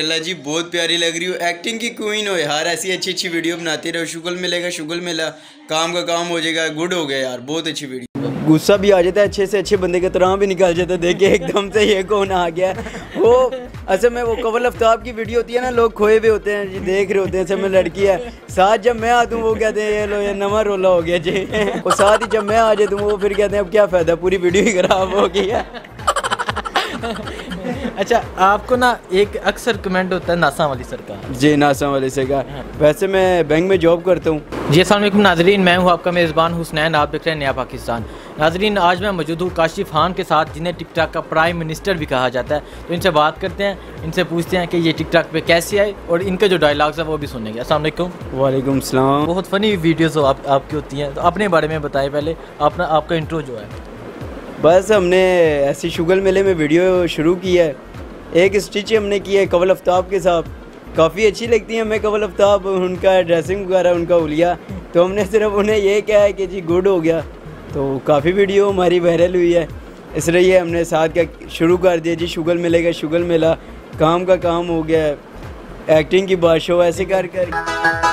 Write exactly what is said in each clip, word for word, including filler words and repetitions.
अल्लाह जी बहुत प्यारी लग रही हो, एक्टिंग की क्वीन हो यार, ऐसी अच्छी अच्छी वीडियो बनाते रहो। शुगल मिलेगा शुगल मिला, काम का काम हो जाएगा, गुड हो गया यार, बहुत अच्छी वीडियो। गुस्सा भी आ जाता है, अच्छे से अच्छे बंदे के तरह भी निकाल जाता है, देखिए एकदम से ये कौन आ गया। वो असल में वो कवल आफ्ताब की वीडियो होती है ना, लोग खोए हुए होते हैं जी, देख रहे होते हैं, सब में लड़की है साथ, जब मैं आता हूँ वो कहते हैं ये लो ये नवा रोला हो गया जी। वो साथ ही जब मैं आ जाता हूँ वो फिर कहते हैं अब क्या फ़ायदा, पूरी वीडियो ही ख़राब हो गई है। अच्छा, आपको ना एक अक्सर कमेंट होता है नासा वाली सरकार। जी नासा वाली सरकार। वैसे मैं बैंक में जॉब करता हूँ। जी अस्सलाम वालेकुम नाजरीन, मैं हूँ आपका मेज़बान हुसनैन, आप देख रहे हैं नया पाकिस्तान। नाजरीन आज मैं मौजूद हूँ काशिफ खान के साथ, जिन्हें टिकटॉक का प्राइम मिनिस्टर भी कहा जाता है। तो इनसे बात करते हैं, इनसे पूछते हैं कि ये टिकटॉक पे कैसे आए और इनके जो डायलॉग्स हैं वो भी सुनेंगे। अस्सलाम वालेकुम। वालेकुम सलाम। बहुत फ़नी वीडियोज़ हो आप, आपकी होती हैं, तो अपने बारे में बताएं पहले, अपना आपका इंट्रो जो है। बस हमने ऐसी शुगल मेले में वीडियो शुरू की है, एक स्टिच हमने की है कवल आफ्ताब के साथ, काफ़ी अच्छी लगती है हमें कवल आफ्ताब, उनका ड्रेसिंग वगैरह, उनका उलिया, तो हमने सिर्फ उन्हें ये कहा है कि जी गुड हो गया, तो काफ़ी वीडियो हमारी वायरल हुई है, इसलिए हमने साथ का शुरू कर दिया जी शुगल मिले का शुगल मिला, काम का काम हो गया, एक्टिंग की बादशाह ऐसे कर कर।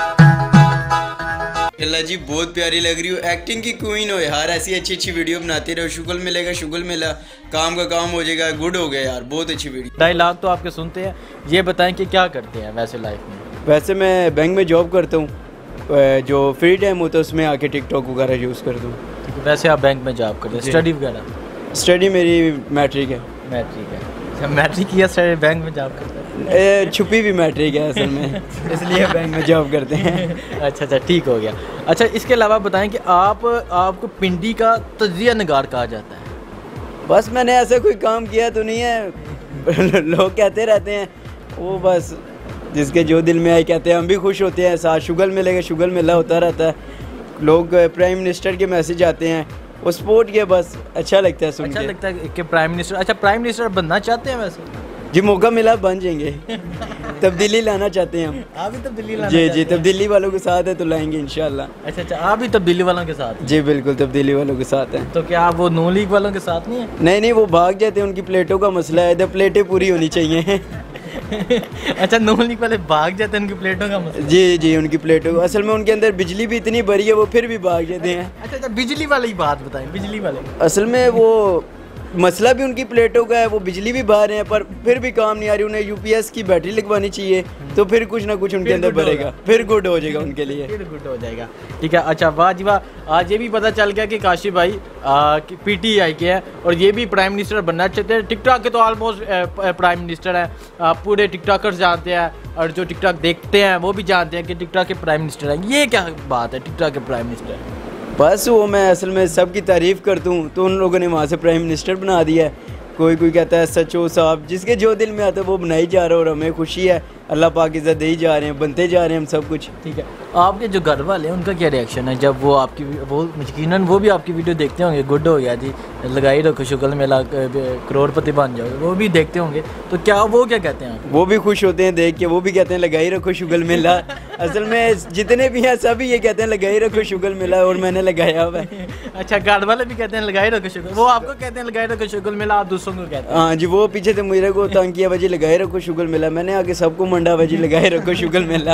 अल्लाह जी बहुत प्यारी लग रही हो, एक्टिंग की क्वीन हो यार, ऐसी अच्छी अच्छी वीडियो बनाते रहो। शुगल मिलेगा शुगल मिला, काम का काम हो जाएगा, गुड हो गया यार, बहुत अच्छी वीडियो। डायलॉग तो आपके सुनते हैं, ये बताएं कि क्या करते हैं वैसे लाइफ में। वैसे मैं बैंक में जॉब करता हूँ, जो फ्री टाइम होता है उसमें आके टिकटॉक वगैरह यूज़ करता हूँ। वैसे आप बैंक में जॉब करते हैं, स्टडी वगैरह? स्टडी मेरी मैट्रिक है। मैट्रिक है, मैट्रिक किया स्टडी बैंक में जॉब करते हैं? छुपी भी मैट्रिक है असल में, इसलिए बैंक में जॉब करते हैं। अच्छा अच्छा ठीक हो गया। अच्छा इसके अलावा बताएं कि आप आपको पिंडी का तजिया नगार कहा जाता है। बस मैंने ऐसा कोई काम किया तो नहीं है, लोग कहते रहते हैं, वो बस जिसके जो दिल में आए कहते हैं, हम भी खुश होते हैं, साथ शुगल मिलेगा शुगल मिला होता रहता है, लोग प्राइम मिनिस्टर के मैसेज आते हैं, वो सपोर्ट के बस अच्छा लगता है सुन के। अच्छा लगता है कि प्राइम मिनिस्टर, अच्छा प्राइम मिनिस्टर बनना चाहते हैं वैसे? जी मौका मिला बन जाएंगे, तब्दीली लाना चाहते हैं हम। आप भी तब्दीली लाना? जी जी तब्दीली वालों के साथ है तो लाएंगे इंशाल्लाह। अच्छा अच्छा आप भी तब्दीली वालों के साथ? जी बिल्कुल तब्दीली वालों के साथ हैं। तो क्या आप वो नून लीग वालों के साथ नहीं है? नहीं नहीं वो भाग जाते हैं, उनकी प्लेटों का मसला है, इधर प्लेटें पूरी होनी चाहिए। अच्छा नून लीग वाले भाग जाते हैं, उनकी प्लेटों का मसला? जी जी उनकी प्लेटों, असल में उनके अंदर बिजली भी इतनी भरी है वो फिर भी भाग जाते हैं। अच्छा अच्छा बिजली वाली बात बताएं, बिजली वाले। असल में वो मसला भी उनकी प्लेटों का है, वो बिजली भी बाहर हैं पर फिर भी काम नहीं आ रही, उन्हें यूपीएस की बैटरी लगवानी चाहिए, तो फिर कुछ ना कुछ उनके अंदर भरेगा, फिर गुड हो जाएगा उनके लिए, फिर गुड हो जाएगा। ठीक है, अच्छा वाह जी वाह, आज ये भी पता चल गया कि काशिफ भाई पीटीआई के हैं और ये भी प्राइम मिनिस्टर बनना चाहते हैं। टिकटॉक के तो ऑलमोस्ट प्राइम मिनिस्टर हैं, पूरे टिकटॉकर्स जानते हैं और जो टिकटॉक देखते हैं वो भी जानते हैं कि टिकटॉक के प्राइम मिनिस्टर हैं। ये क्या बात है टिकटॉक के प्राइम मिनिस्टर? बस वो मैं असल में सबकी तारीफ़ करता हूँ तो उन लोगों ने वहाँ से प्राइम मिनिस्टर बना दिया है। कोई कोई कहता है सचो साहब, जिसके जो दिल में आता है वो बनाई जा रहा है और हमें खुशी है, अल्लाह पाक इज़्ज़त दे ही जा रहे हैं, बनते जा रहे हैं हम सब कुछ। ठीक है, आपके जो घर वाले हैं उनका क्या रिएक्शन है जब वो आपकी, वो यकीनन वो भी आपकी वीडियो देखते होंगे, गुड हो गया जी लगाई रखो शुगल मेला करोड़पति बन जाओगे, वो भी देखते होंगे, तो क्या वो क्या कहते हैं? वो भी खुश होते हैं देख के, वो भी कहते हैं लगाई रखो शुगल मेला। असल में जितने भी हैं सभी ये कहते हैं लगाई रखो शुगल मेला और मैंने लगाया हुआ है। अच्छा घर वाले भी कहते हैं लगाई रखो शुगल, वो आपको कहते हैं लगाई रखो शुगल मेला, आप दूसरों को कहते हैं? हाँ जी, वो पीछे से मेरे को तंग किया वजी लगाए रखो शुगल मेला, मैंने आगे सबको मंडा वजी लगाए रखो शुगल मेला।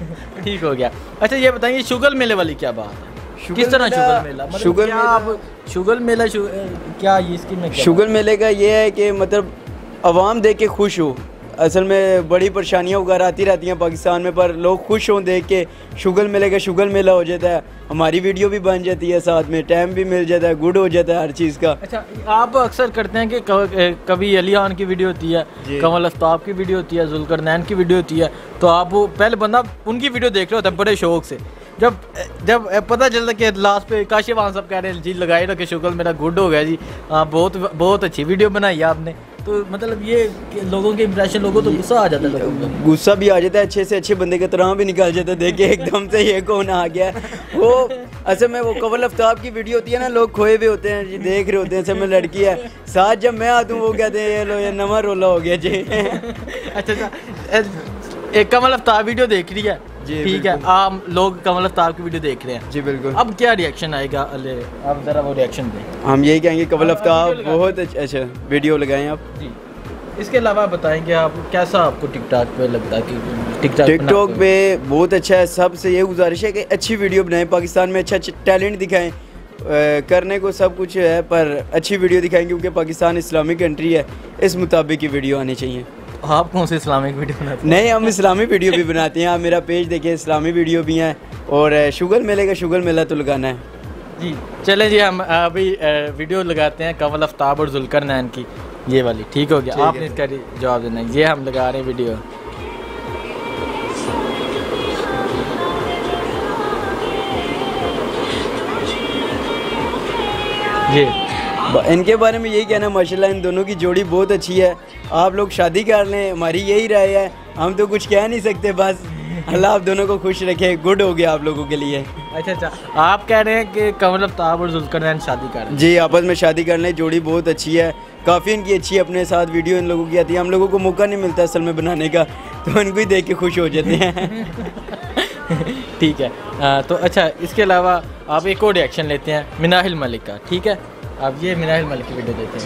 ठीक हो गया। अच्छा ये बताइए शुगल मेले वाली क्या बात है, किस तरह शुगल मेला, मतलब शुगल क्या आप शुगल मेला शु, क्या ये इसकी में शुगल मेले का ये है कि मतलब आवाम देख के खुश हो, असल में बड़ी परेशानियाँ वगैरह आती रहती हैं पाकिस्तान में, पर लोग खुश हों देख के, शुगल मेले का शुगल मेला हो जाता है, हमारी वीडियो भी बन जाती है, साथ में टाइम भी मिल जाता है, गुड हो जाता है हर चीज़ का। अच्छा आप अक्सर करते हैं कि कभी अली खान की वीडियो होती है, कमल आफ्ताब की वीडियो होती है, जुल्करनैन की वीडियो होती है, तो आप वो पहले बंदा उनकी वीडियो देख रहे होता है बड़े शौक से, जब जब पता चलता कि लास्ट पे काशिफ खान साहब कह रहे हैं जी लगाए रखे शुगल मेरा गुड हो गया जी, हाँ बहुत बहुत अच्छी वीडियो बनाई है आपने, तो मतलब ये लोगों के इंप्रेशन, लोगों तो गुस्सा आ जाता है, गुस्सा भी आ जाता है, अच्छे से अच्छे बंदे के तरह भी निकाल जाता है, देखिए एकदम से ये कौन आ गया। वो असल में वो कवल आफ्ताब की वीडियो होती है ना, लोग खोए हुए होते हैं जी, देख रहे होते हैं, सब में लड़की है साथ, जब मैं आता हूँ वो कहते हैं ये लो ये नवा रोला हो गया जी। अच्छा अच्छा एक कमल आफ्ताब वीडियो देख रही है, ठीक है, आम लोग कमल आफ्ताब की वीडियो देख रहे हैं जी बिल्कुल, अब क्या रिएक्शन आएगा, अले आप ज़रा वो रिएक्शन दें। हम यही कहेंगे कमल आफ्ताब बहुत अच्छा वीडियो लगाएं आप जी। इसके अलावा बताएंगे आप कैसा आपको टिकटॉक पे लगता है कि टिकटॉक टिकटॉक पे बहुत अच्छा है। सबसे ये गुजारिश है कि अच्छी वीडियो बनाएं, पाकिस्तान में अच्छा टैलेंट दिखाएं। करने को सब कुछ है पर अच्छी वीडियो दिखाएं, क्योंकि पाकिस्तान इस्लामिक कंट्री है, इस मुताबिक की वीडियो आनी चाहिए। आप कौन से इस्लामिक वीडियो बनाते हैं? नहीं, हम इस्लामी वीडियो भी बनाते हैं। आप मेरा पेज देखिए, इस्लामी वीडियो भी हैं। और शुगर मेले का शुगर मेला तो लगाना है जी। चलें जी, हम अभी वीडियो लगाते हैं कमल आफ्ताब और जुल्करनैन की, ये वाली। ठीक हो गया, आपने इसका जवाब देना है। ये हम लगा रहे हैं वीडियो। ये इनके बारे में यही कहना, माशाल्लाह इन दोनों की जोड़ी बहुत अच्छी है। आप लोग शादी कर लें, हमारी यही राय है। हम तो कुछ कह नहीं सकते, बस अल्लाह आप दोनों को खुश रखे। गुड हो गया आप लोगों के लिए। अच्छा अच्छा, आप कह रहे हैं कि कमल आफ्ताब और जुल्करनैन शादी कर लें? जी, आपस में शादी कर लें। जोड़ी बहुत अच्छी है, काफ़ी इनकी अच्छी है। अपने साथ वीडियो इन लोगों की आती है। हम लोगों को मौका नहीं मिलता असल में बनाने का, तो इनको ही देख के खुश हो जाते हैं। ठीक है। आ, तो अच्छा, इसके अलावा आप एक और रिएक्शन लेते हैं मिनाहिल मलिक का। ठीक है, आप ये मिनाहिल मलिक की वीडियो देते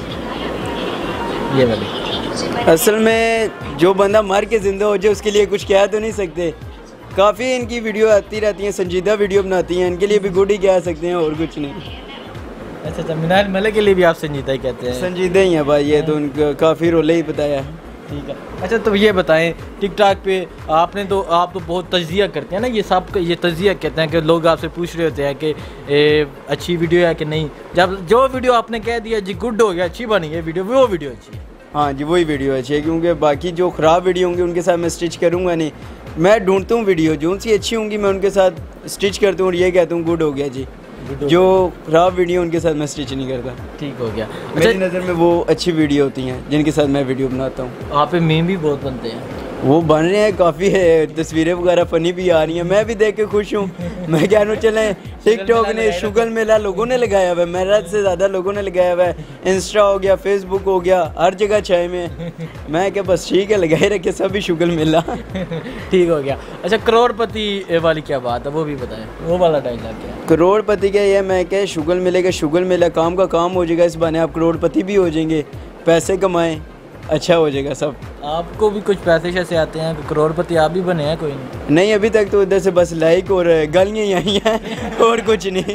हैं, ये वाली। असल में जो बंदा मर के ज़िंदा हो जाए उसके लिए कुछ कह तो नहीं सकते। काफ़ी इनकी वीडियो आती रहती हैं, संजीदा वीडियो बनाती हैं, इनके लिए भी गुड ही कह सकते हैं और कुछ नहीं। अच्छा अच्छा, मिनाहिल मलिक के लिए भी आप संजीदा ही कहते हैं? संजीदा ही है भाई, ये तो उनका काफ़ी रोले ही बताया है। ठीक है। अच्छा, तो ये बताएं टिकटॉक पे आपने तो आप तो बहुत तजिया करते हैं ना, ये सब ये तजिया कहते हैं कि लोग आपसे पूछ रहे होते हैं कि ए, अच्छी वीडियो है कि नहीं। जब जो वीडियो आपने कह दिया जी गुड हो गया, अच्छी बनी है वीडियो, वो वीडियो अच्छी है। हाँ जी, वही वीडियो अच्छी है, क्योंकि बाकी जो ख़राब वीडियो होंगी उनके साथ मैं स्टिच करूँगा नहीं। मैं ढूंढता हूँ वीडियो जो सी अच्छी होंगी, मैं उनके साथ स्टिच करता हूँ और ये कहता हूँ गुड हो गया जी। जो ख़राब वीडियो उनके साथ मैं स्टिच नहीं करता। ठीक हो गया। मेरी अच्छा, नज़र में वो अच्छी वीडियो होती हैं जिनके साथ मैं वीडियो बनाता हूँ। आप पे मीम भी बहुत बनते हैं। वो बन रहे हैं, काफ़ी है, तस्वीरें वगैरह फ़नी भी आ रही हैं। मैं भी देख के खुश हूँ। मैं कह रहा हूँ चलें, टिकटॉक ने शुगर मेला लोगों ने लगाया हुआ है, मेरा से ज़्यादा लोगों ने लगाया हुआ है। इंस्टा हो गया, फेसबुक हो गया, हर जगह छाए में। मैं क्या बस ठीक है, लगाए रखे सभी शुगर मेला। ठीक हो गया। अच्छा, करोड़पति वाली क्या बात है, वो भी बताएं, वो वाला डायलॉग क्या है? करोड़पति का ये मैं क्या, शुगर मेले का शुगर मेला, काम का काम हो जाएगा। इस बहाने आप करोड़पति भी हो जाएंगे, पैसे कमाएं, अच्छा हो जाएगा सब। आपको भी कुछ पैसे शैसे आते हैं, करोड़पति आप भी बने हैं? कोई नहीं? नहीं, अभी तक तो इधर से बस लाइक और गालियाँ ही आई हैं और कुछ नहीं।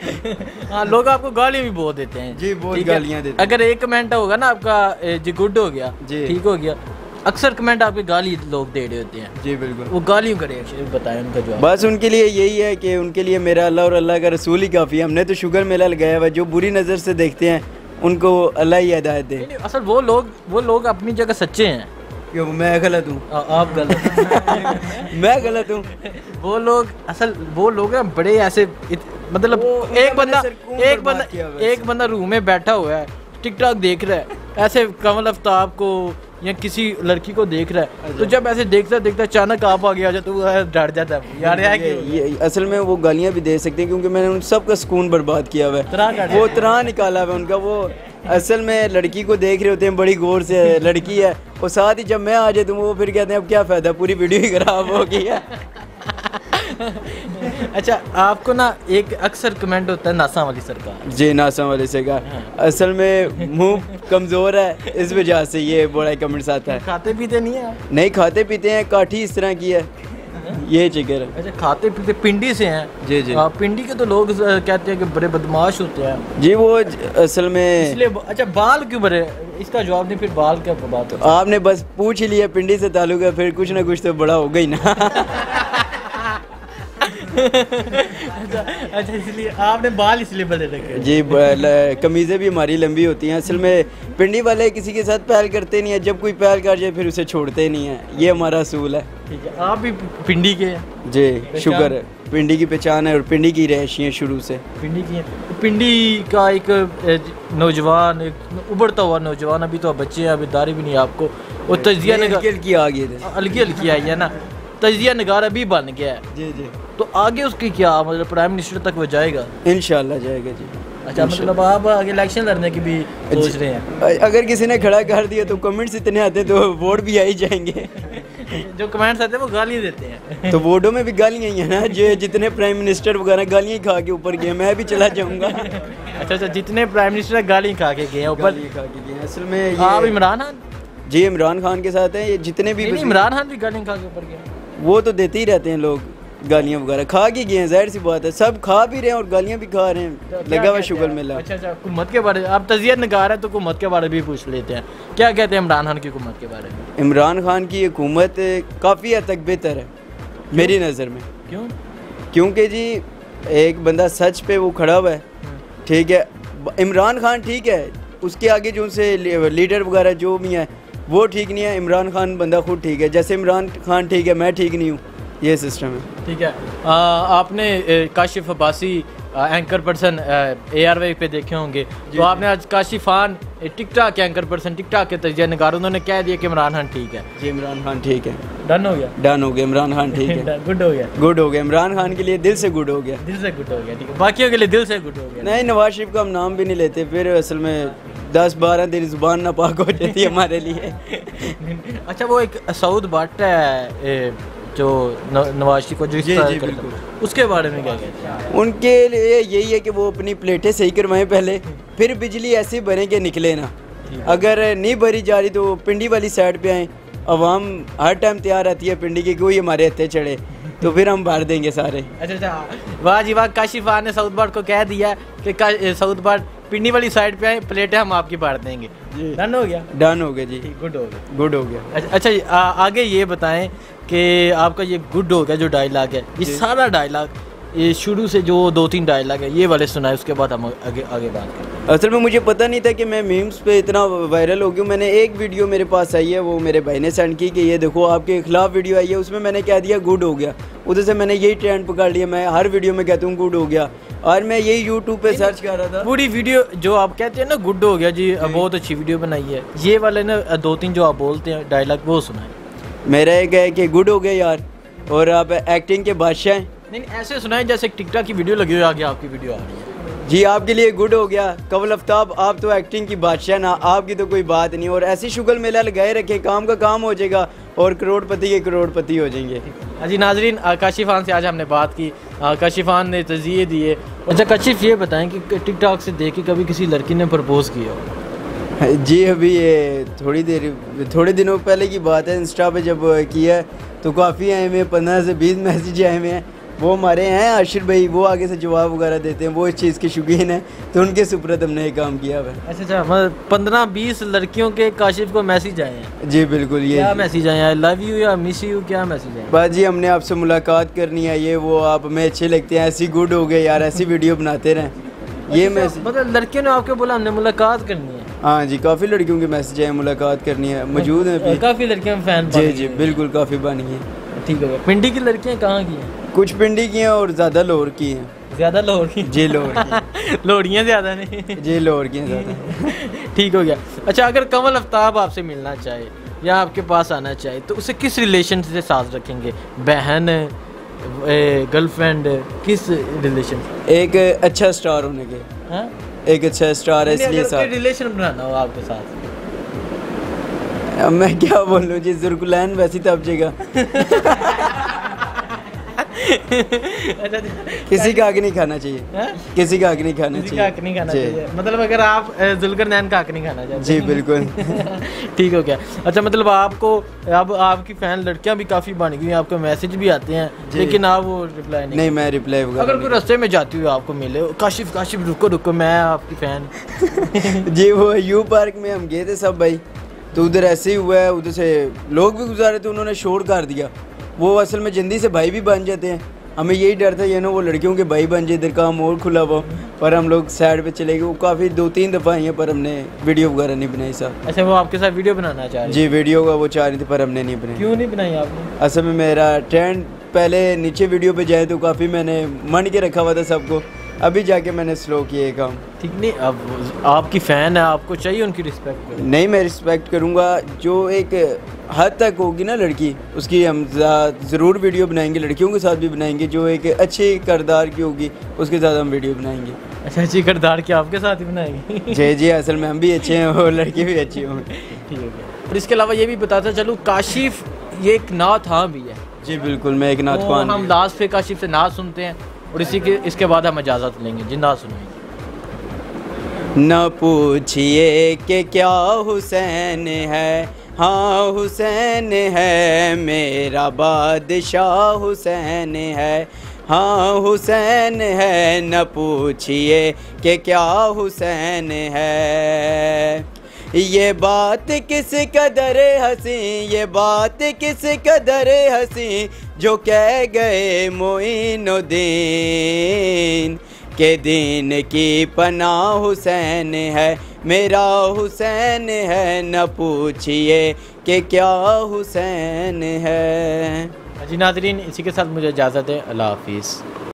हाँ, लोग आपको गालियाँ भी बहुत देते हैं जी, बहुत गालियाँ देते हैं। अगर एक कमेंट होगा ना आपका जी गुड हो गया जी, ठीक हो गया, अक्सर कमेंट आपके गाली लोग दे रहे होते हैं। जी बिल्कुल, वो गालियों का रिएक्शन बताएं उनका जवाब। बस उनके लिए यही है कि उनके लिए मेरा अल्लाह और अल्लाह का रसूल ही काफ़ी है। हमने तो शुगर मेला लगाया हुआ, जो बुरी नज़र से देखते हैं उनको अल्लाह ही हिदायत दे। असल वो लोग वो लोग अपनी जगह सच्चे हैं। क्यों मैं गलत हूँ? आप गलत मैं गलत हूँ? वो लोग असल वो लोग हैं बड़े ऐसे इत, मतलब एक बंदा एक बंदा एक बंदा रूम में बैठा हुआ है, टिकटॉक देख रहा है, ऐसे कमल आफ्ताब को या किसी लड़की को देख रहा है, तो जब ऐसे देखता देखता अचानक आप आगे आ जाते वो डर जाता है यार। ये, ये असल में वो गालियाँ भी दे सकते हैं, क्योंकि मैंने उन सब का सुकून बर्बाद किया हुआ है। वो तरह निकाला हुआ है उनका। वो असल में लड़की को देख रहे होते हैं बड़ी गौर से, लड़की है, और साथ ही जब मैं आ जाता हूँ वो फिर कहते हैं अब क्या फ़ायदा, पूरी वीडियो ही ख़राब हो गई है। अच्छा, आपको ना एक अक्सर कमेंट होता है नासा वाली सरकार। जी, नासा वाली सरकार। असल में मुंह कमज़ोर है, इस वजह से ये बड़ा कमेंट्स आता है। खाते पीते नहीं है? नहीं खाते पीते हैं, काठी इस तरह की है, ये चिकर है। अच्छा, खाते पीते पिंडी से हैं? जी जी। आ, पिंडी के तो लोग कहते हैं कि बड़े बदमाश होते हैं। जी, वो असल में इसलिए। अच्छा, बाल क्यों बड़े, इसका जवाब नहीं, फिर बाल क्या बात है? आपने बस पूछ ही लिया, पिंडी से ताल्लुक है, फिर कुछ ना कुछ तो बड़ा हो गई ना। अच्छा अच्छा, इसलिए आपने बाल इसलिए बड़े रखे? जी, कमीज़ें भी हमारी लंबी होती हैं। असल में पिंडी वाले किसी के साथ पहल करते नहीं है, जब कोई पहल कर जाए फिर उसे छोड़ते नहीं है, ये हमारा असूल है। ठीक है, आप भी पिंडी के हैं? जी, शुक्र है, पिंडी की पहचान है और पिंडी की रहायशी है शुरू से। पिंडी की है। तो पिंडी का एक नौजवान, एक उभरता हुआ नौजवान, अभी तो बच्चे हैं, अभी दाढ़ी भी नहीं आपको, वो तजिया नगार की आ गई थे, अलगी अलगी आई है ना, तजिया नगार अभी बन गया है। जी जी। तो आगे उसकी क्या, मतलब प्राइम मिनिस्टर तक वो जाएगा? इंशाल्लाह जाएगा जी। अच्छा, मतलब आप आगे इलेक्शन लड़ने की भी सोच रहे हैं? अगर किसी ने खड़ा कर दिया तो कमेंट्स इतने आते तो वोट भी आ ही जाएंगे। जो कमेंट्स आते हैं वो गाली देते हैं। तो वोटों में भी गालियाँ ही हैं ना, जो जितने प्राइम मिनिस्टर वगैरह गालियाँ खा के ऊपर गए, मैं भी चला जाऊँगा। अच्छा अच्छा, जितने प्राइम मिनिस्टर गाली खा के गए ऊपर खा के गए। असल में आप इमरान खान? जी इमरान खान के साथ हैं ये जितने भी नहीं, इमरान खान भी गालियाँ खा के ऊपर गया, वो तो देते ही रहते हैं लोग गालियाँ वगैरह, खा के गए हैं, जाहिर सी बात है, सब खा भी रहे हैं और गालियाँ भी खा रहे हैं, लगा हुआ शुगर मेला। अच्छा अच्छा, हुकूमत के बारे में आप तज़ियत निगार है तो हुकूमत के बारे में भी पूछ लेते हैं, क्या कहते हैं इमरान खान की हुकूमत के बारे में? इमरान खान की हुकूमत काफ़ी हद तक बेहतर है मेरी नज़र में। क्यों? क्योंकि जी एक बंदा सच पे वो खड़ा हुआ है, ठीक है। इमरान खान ठीक है, उसके आगे जो उनसे लीडर वगैरह जो भी हैं वो ठीक नहीं है, इमरान खान बंदा खुद ठीक है, जैसे इमरान खान ठीक है मैं ठीक नहीं हूँ, ये सिस्टम है। ठीक है। आ, आपने ए, Kashif Abbasi anchor person A R Y पे देखे होंगे, तो आपने आज काशिफ खान टिक टाक के एंकर पर्सन टिक टाक के तजिया निगार, उन्होंने कह दिया कि इमरान खान ठीक है। जी इमरान खान ठीक है, डन हो गया, डन हो गया, इमरान खान ठीक है, गुड हो गया, गुड हो गया, इमरान खान के लिए दिल से गुड हो गया, दिल से गुड हो गया, ठीक है, बाकियों के लिए दिल से गुड हो गया। नहीं नवाज शरीफ का हम नाम भी नहीं लेते, फिर असल में दस बारह दिन जुबान नापाक हो जाती है हमारे लिए। अच्छा, वो एक सऊद भट्ट है जो नवाज शरीफ को जो जी जी बिल्कुल, उसके बारे में क्या कहते हैं? उनके लिए यही है कि वो अपनी प्लेटें सही करवाएं पहले, फिर बिजली ऐसी भरें कि निकले ना, अगर नहीं भरी जा रही तो पिंडी वाली साइड पे आएँ, अवाम हर टाइम तैयार रहती है पिंडी की कोई हमारे हत्थे चढ़े तो फिर हम भर देंगे सारे। अच्छा अच्छा, वाह जी वाह, काशिफ खान ने सऊद भट्ट को कह दिया कि सऊद भट्ट पिंडी वाली साइड पे आए, प्लेटें हम आपकी भर देंगे। डन हो गया, डन हो गया जी, गुड हो गया, गुड हो गया। अच्छा, आ, आगे ये बताएं कि आपका ये गुड हो गया जो डायलॉग है, ये सारा डायलॉग ये शुरू से जो दो तीन डायलॉग है ये वाले सुनाए, उसके बाद हम आगे आगे बात करें। असल में मुझे पता नहीं था कि मैं मीम्स पे इतना वायरल हो गया। मैंने एक वीडियो मेरे पास आई है, वो मेरे भाई ने सेंड की कि ये देखो आपके खिलाफ वीडियो आई है, उसमें मैंने कह दिया गुड हो गया, उधर से मैंने यही ट्रेंड पकड़ लिया, मैं हर वीडियो में कहता हूँ गुड हो गया, और मैं यही यूट्यूब पे सर्च कर रहा था। पूरी वीडियो जो आप कहते हैं ना गुड हो गया जी, बहुत अच्छी वीडियो बनाई है, ये वाले ना दो तीन जो आप बोलते हैं डायलॉग वो सुनाए। मेरा एक है कि गुड हो गया यार, और आप एक्टिंग के बादशाह हैं। नहीं ऐसे सुनाए जैसे टिकटॉक की वीडियो लगी हुई, आगे आपकी वीडियो आ रही है। जी आपके लिए गुड हो गया कवल आफ्ताब, आप तो एक्टिंग की बादशाह ना, आपकी तो कोई बात नहीं, और ऐसी शुगर मेला लगाए रखे, काम का काम हो जाएगा और करोड़पति के करोड़पति हो जाएंगे। जी नाजरीन, काशिफ खान से आज हमने बात की, काशिफ खान ने तज़िये दिए। अच्छा काशिफ, ये बताएं कि टिकटॉक से देख के कभी किसी लड़की ने प्रपोज़ किया हो? जी अभी ये थोड़ी देर थोड़े दिनों पहले की बात है, इंस्टा पे जब किया तो काफ़ी आए हुए हैं, पंद्रह से बीस मैसेज आए हुए हैं, वो हमारे हैं आशिर भाई, वो आगे से जवाब वगैरह देते हैं, वो इस चीज़ के शौकीन है, तो उनके सुपुर्द हमने ये काम किया हुआ है। अच्छा अच्छा, मतलब पंद्रह बीस लड़कियों के काशिफ को मैसेज आए हैं? जी बिल्कुल। ये क्या मैसेज आए हैं? लव यू या मिस यू, क्या मैसेज आए? बस जी हमने आपसे मुलाकात करनी है, ये वो आप हमें अच्छे लगते हैं, ऐसी गुड हो गए यार, ऐसी वीडियो बनाते रहें, ये मैसेज। मतलब लड़कियों ने आपको बोला हमने मुलाकात करनी है? हाँ जी, काफ़ी लड़कियों के मैसेज आए, मुलाकात करनी है, मौजूद है काफ़ी लड़कियाँ फैन? जी जी बिल्कुल, काफ़ी बनी है। ठीक है, पिंडी की लड़कियाँ कहाँ की हैं? कुछ पिंडी की हैं और ज़्यादा लोहर की हैं। ज़्यादा लोहर की? जी लोहर की। लोहड़ियाँ ज़्यादा नहीं? जी लोहर की हैं ज़्यादा। ठीक हो गया। अच्छा, अगर कमल आफ्ताब आपसे मिलना चाहे या आपके पास आना चाहे तो उसे किस रिलेशन से साथ रखेंगे? बहन, गर्लफ्रेंड, किस रिलेशन? एक अच्छा स्टार होने के। हाँ? एक अच्छा स्टार है इसलिए साथ रिलेशन बनाना हो आपके साथ। अब मैं क्या बोलूँ जी, जुर्कुलैन वैसी तबजेगा। किसी का हक नहीं खाना चाहिए। है? किसी का हक नहीं खाना किसी चाहिए। का हक नहीं खाना चाहिए, मतलब अगर आप जुल्करनैन का हक नहीं खाना चाहते? जी बिल्कुल। ठीक हो गया। अच्छा, मतलब आपको अब आपकी फैन लड़कियां भी काफ़ी बन गई हैं, आपको मैसेज भी आते हैं, लेकिन आप वो रिप्लाई नहीं? नहीं मैं रिप्लाई वगैरह। अगर कोई रास्ते में जाती हुई आपको मिले, काशिफ काशिफ रुको रुको मैं आपकी फ़ैन। जी वो यू पार्क में हम गए थे सब भाई, तो उधर ऐसे ही हुआ है, उधर से लोग भी गुजारे थे, उन्होंने शोर कर दिया, वो असल में जल्दी से भाई भी बन जाते हैं, हमें यही डर था ये ना वो लड़कियों के भाई बन जाए, इधर का मोड़ खुला हुआ, पर हम लोग साइड पे चले गए, वो काफ़ी दो तीन दफ़ा आई है पर हमने वीडियो वगैरह नहीं बनाई साहब। अच्छा, वो आपके साथ वीडियो बनाना चाह रही? जी वीडियो का वो चाह रही थी पर हमने नहीं बनाई। क्यों नहीं बनाई आपने? असल में मेरा ट्रेंड पहले नीचे वीडियो पे जाए तो काफ़ी मैंने मन के रखा हुआ था सबको, अभी जाके मैंने स्लो किया काम। ठीक नहीं, अब आपकी फ़ैन है, आपको चाहिए उनकी रिस्पेक्ट। नहीं मैं रिस्पेक्ट करूँगा, जो एक हद तक होगी ना लड़की, उसकी हम ज़रूर वीडियो बनाएंगे, लड़कियों के साथ भी बनाएंगे, जो एक अच्छे किरदार की होगी उसके साथ हम वीडियो बनाएंगे। अच्छा, अच्छी किरदार की आपके साथ ही बनाएंगे? जी जी, असल में हम भी अच्छे हैं और लड़की भी अच्छी हों। ठीक है। और इसके अलावा ये भी बताता चलूँ, काशिफ ये एक नात हाँ भी है। जी बिल्कुल, मैं एक नात ख़्वान। हम लास्ट पे काशिफ से नात सुनते हैं और इसी के इसके बाद हम इजाज़त लेंगे। जी नात सुनाएंगे। न पूछिए कि क्या हुसैन है, हाँ हुसैन है मेरा बादशाह हुसैन है, हाँ हुसैन है न पूछिए कि क्या हुसैन है। ये बात किस कदर हंसी, ये बात किस कदर हंसी जो कह गए मोइनुद्दीन के दीन की पनाह हुसैन है, मेरा हुसैन है न पूछिए कि क्या हुसैन है। जी नाज़रीन, इसी के साथ मुझे इजाज़त है। अल्लाह हाफिज़।